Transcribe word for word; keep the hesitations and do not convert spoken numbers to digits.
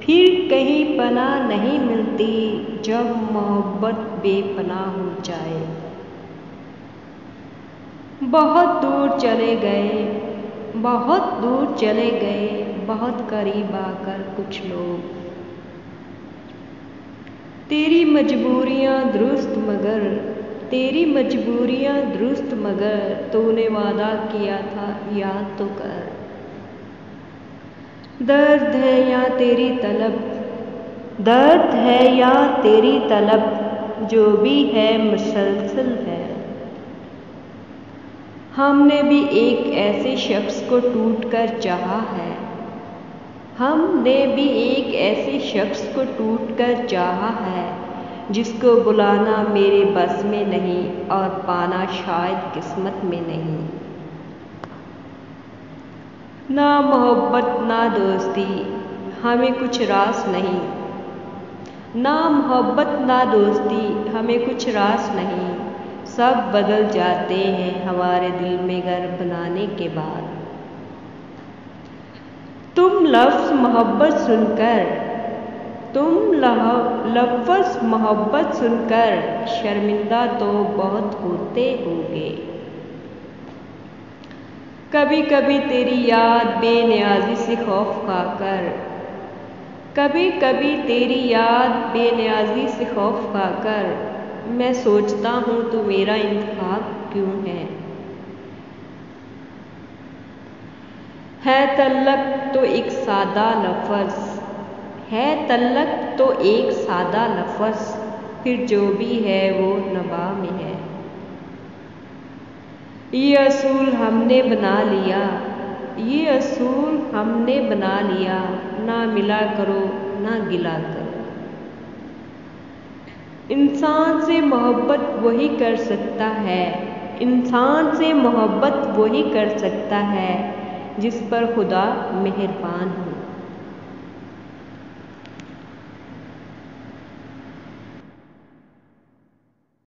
फिर कहीं पनाह नहीं मिलती जब मोहब्बत बेपनाह हो जाए। बहुत दूर चले गए, बहुत दूर चले गए, बहुत करीब आकर कुछ लोग। तेरी मजबूरियाँ दुरुस्त मगर तेरी मजबूरियाँ दुरुस्त मगर तूने वादा किया था याद तो कर। दर्द है या तेरी तलब, दर्द है या तेरी तलब, जो भी है मुसलसल है। हमने भी एक ऐसे शख्स को टूट कर चाहा है, हमने भी एक ऐसे शख्स को टूट कर चाहा है, जिसको बुलाना मेरे बस में नहीं और पाना शायद किस्मत में नहीं। ना मोहब्बत ना दोस्ती हमें कुछ रास नहीं, ना मोहब्बत ना दोस्ती हमें कुछ रास नहीं। सब बदल जाते हैं हमारे दिल में घर बनाने के बाद। तुम लफ्ज़ मोहब्बत सुनकर तुम लफ्ज़ मोहब्बत सुनकर शर्मिंदा तो बहुत होते होगे। कभी कभी तेरी याद बेनियाजी से खौफ खाकर कभी कभी तेरी याद बेनियाजी से खौफ खाकर मैं सोचता हूँ तो मेरा इंतखाब क्यों है। है तल्लक तो एक सादा लफ्ज़ है तल्लक तो एक सादा लफ्ज़, फिर जो भी है वो नबा में है। ये असूल हमने बना लिया ये असूल हमने बना लिया, ना मिला करो ना गिला करो। इंसान से मोहब्बत वही कर सकता है इंसान से मोहब्बत वही कर सकता है जिस पर खुदा मेहरबान हो।